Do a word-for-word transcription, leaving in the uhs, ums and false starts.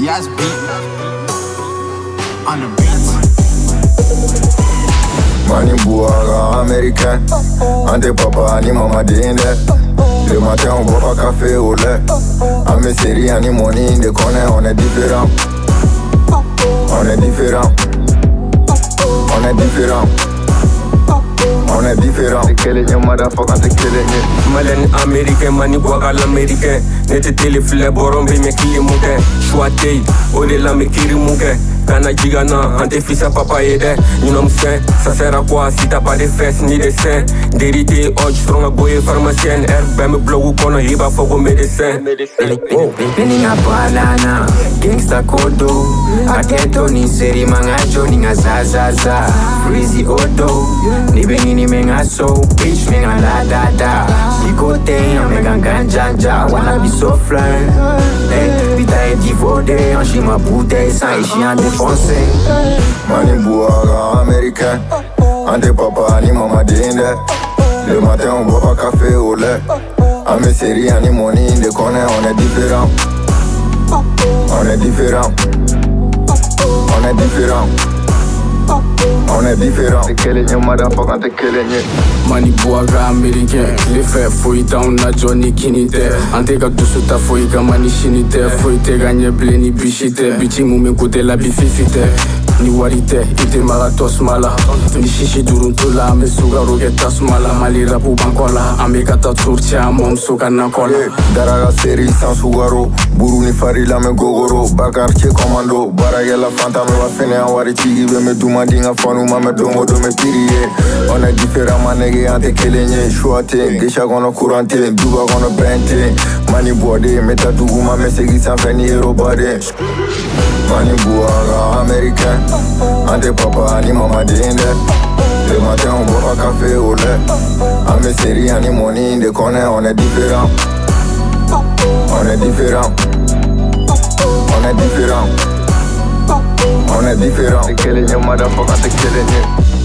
Yas beat on the beat. Mani bouaga américain, ante papa ni mama dinde. Le matin on boit pas café au lait. À mes séries ni money de connaît, on est différent. On est différent. On est différent. On est différent. T'es killing you motherfucker, t'es killing you. Malin américain, mani bouaga l'américain. Nete tele file boron be me kili mouke. Chouate, ode la me kiri mouke. Kana gigana, ante fils à papa yede. You know me saying, ça sert à quoi si t'as pas de fesses ni de seins. Dérité, hodge, strong a boy pharmacienne. Herbe me blow ou kono hiba fogo médecin. Penny na banana, gangsta kodo. Aketo ni seri mangacho ni nga zazaza. Freezy odo, ni bengi ni menga so. Bitch menga la da da. Sikote, menga ganjanja. Wanna be so fly. Hey, pita e divode, anchi ma bouteille sans ici en défoncé. Mani bouaga américain, ante papa ni mama dinde. Le matin on boit pas café au lait. À mes séries ni money de connaît, on est différent. On est différent. On est différent. On est différent. T'es killing you motherfucker, t'es killing you. Mani bouaga américain, les faits fouillent on a Johnny Kinite. Ante ka tout ta fouille ka mani chinite. Fouille te gagné blé ni bichite. Bichi mou me koute la bififite. Ni warite, ite maratos mala. Ni shishi duruntola, me sugaro getas mala. Mali rapu bankola, ame kata turcha, mom suka nakola. Daraga seri sans sugaro, buru ni farila me gogoro. Bakarche commando, barage la fanta me va fene a wari chigi be me duma dinga fanu ma me dongo do me piriye. On est différent manege ante kelenye, chouate, gesha gono kurante, duba gono bente. Mani boade, meta duguma me segi san feni hero bade. Mani bouaga américain, ante papa ni mama dinde. Le matin on boit pas café au lait. À mes séries ni money de connaît, on est différent. On est différent. On est différent. On est différent. T'es killing you motherfucker, t'es killing you.